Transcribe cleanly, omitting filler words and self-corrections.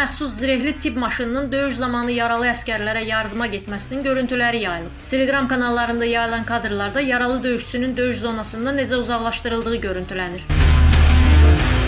məxsus zirehli tibb maşınının döyüş zamanı yaralı əskərlərə yardıma getməsinin görüntüləri yayılıb. Telegram kanallarında yayılan kadrlarda yaralı döyüşçünün döyüş zonasından necə uzaqlaşdırıldığı görüntülənir.